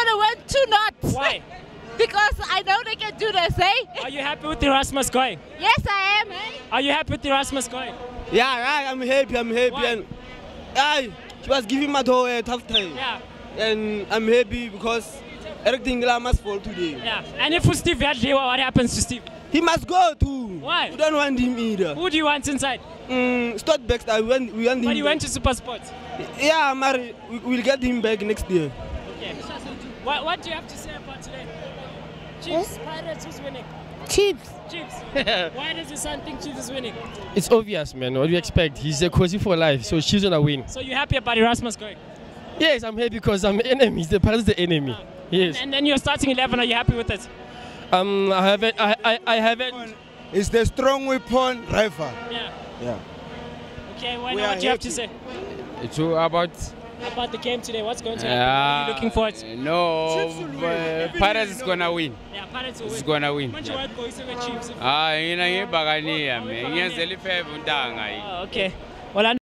gonna win 2-0. Why? Because I know they can do this, eh? Are you happy with Erasmus going? Yes, I am, eh? Are you happy with Erasmus going? Yeah, I'm happy. Why? And she was giving my door a tough time. Yeah. And I'm happy because everything must fall today. Yeah. And if Steve Yadliwa, what happens to Steve? He must go too. Why? We don't want him either. Who do you want inside? Stuart Baxter, we want him. But he went to Super Sports. Yeah, Mari, we'll get him back next year. Okay. What do you have to say about today? Chiefs, Pirates, who's winning? Chiefs. Chiefs. Why does your son think Chiefs is winning? It's obvious, man. What do you expect? He's a cozy for life, so she's gonna win. So you're happy about Erasmus going? Yes, I'm happy because I'm enemies. The Pirates the enemy. Yes. And then you're starting 11. Are you happy with it? I haven't. It's the strong weapon rival. Yeah. Okay. What We do are you have to happy. say It's about about the game today? What's going to happen? What are you looking forward to? no. Pirates is gonna win. Yeah, Pirates will It's win. gonna win. Manje wayigqokise ke Chiefs. Yina ngibhakaniya mina ngiyenzela ifavor untanga. Okay. Well,